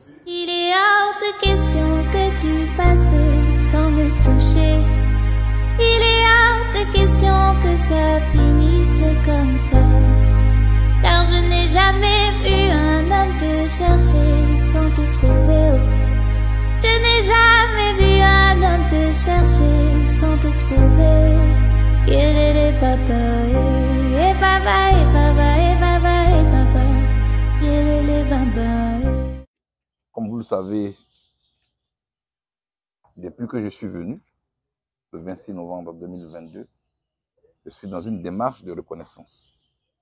Il est hors de question que tu passes sans me toucher. Il est hors de question que ça finisse comme ça. Car je n'ai jamais vu un homme te chercher sans te trouver. Je n'ai jamais vu un homme te chercher sans te trouver. Yelele papa, eh papa, eh papa, eh papa, eh papa. Yelele papa. Comme vous le savez, depuis que je suis venu, le 26 novembre 2022, je suis dans une démarche de reconnaissance.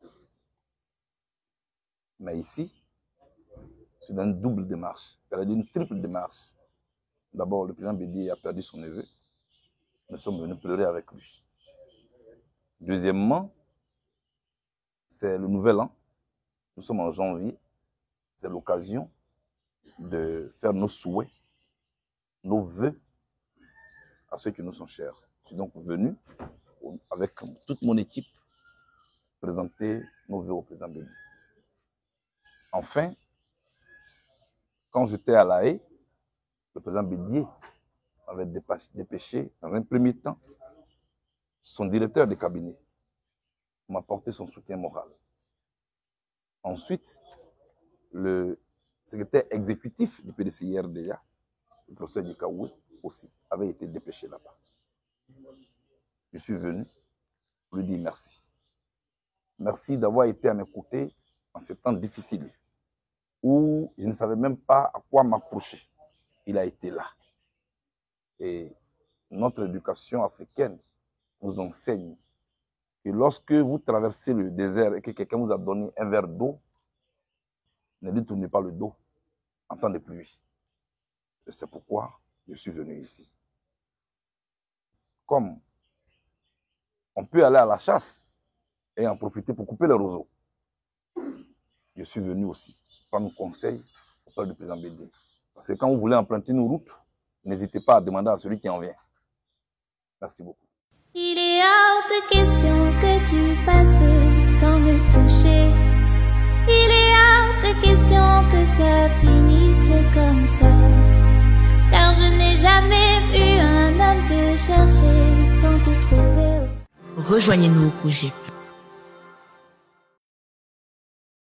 Mais ici, je suis dans une double démarche, c'est-à-dire une triple démarche. D'abord, le président Bédié a perdu son neveu. Nous sommes venus pleurer avec lui. Deuxièmement, c'est le nouvel an. Nous sommes en janvier. C'est l'occasion de faire nos souhaits, nos vœux à ceux qui nous sont chers. Je suis donc venu avec toute mon équipe présenter nos vœux au président Bédié. Enfin, quand j'étais à La Haye, le président Bédié avait dépêché, dans un premier temps, son directeur de cabinet pour m'apporter son soutien moral. Ensuite, le secrétaire exécutif du PDCIRDA, le professeur Dikaoué, aussi, avait été dépêché là-bas. Je suis venu pour lui dire merci. Merci d'avoir été à mes côtés en ces temps difficiles où je ne savais même pas à quoi m'approcher. Il a été là. Et notre éducation africaine nous enseigne que lorsque vous traversez le désert et que quelqu'un vous a donné un verre d'eau, ne lui tournez pas le dos en temps de pluie. Et c'est pourquoi je suis venu ici. Comme on peut aller à la chasse et en profiter pour couper le roseau, je suis venu aussi prendre conseil auprès du président Bédié. Parce que quand vous voulez emprunter une route, n'hésitez pas à demander à celui qui en vient. Merci beaucoup. Il est hors de question que tu passes sans me toucher. Il est hors de question que ça finisse comme ça. Car je n'ai jamais vu un homme te chercher sans te trouver. Rejoignez-nous au projet